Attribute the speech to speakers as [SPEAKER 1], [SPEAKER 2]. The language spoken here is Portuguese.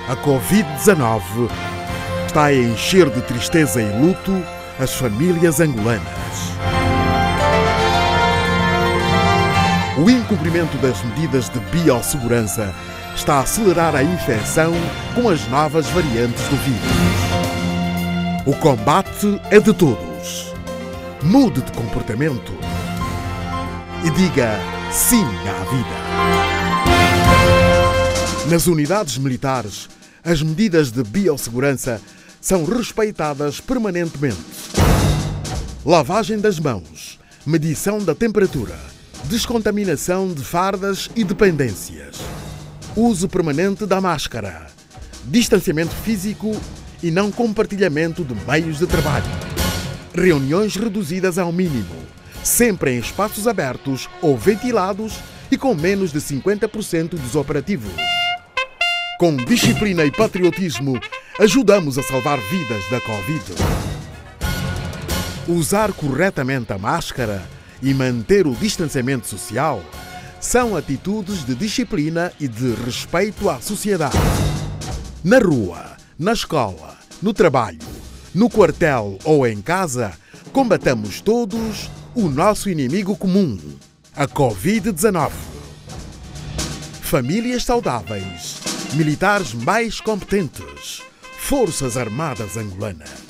[SPEAKER 1] A Covid-19 está a encher de tristeza e luto as famílias angolanas. O incumprimento das medidas de biossegurança está a acelerar a infecção com as novas variantes do vírus. O combate é de todos. Mude de comportamento e diga sim à vida. Nas unidades militares, as medidas de biossegurança são respeitadas permanentemente. Lavagem das mãos, medição da temperatura, descontaminação de fardas e dependências, uso permanente da máscara, distanciamento físico e não compartilhamento de meios de trabalho, reuniões reduzidas ao mínimo, sempre em espaços abertos ou ventilados e com menos de 50% dos operativos. Com disciplina e patriotismo, ajudamos a salvar vidas da Covid. Usar corretamente a máscara e manter o distanciamento social são atitudes de disciplina e de respeito à sociedade. Na rua, na escola, no trabalho, no quartel ou em casa, combatamos todos o nosso inimigo comum, a Covid-19. Famílias saudáveis, militares mais competentes, Forças Armadas Angolanas.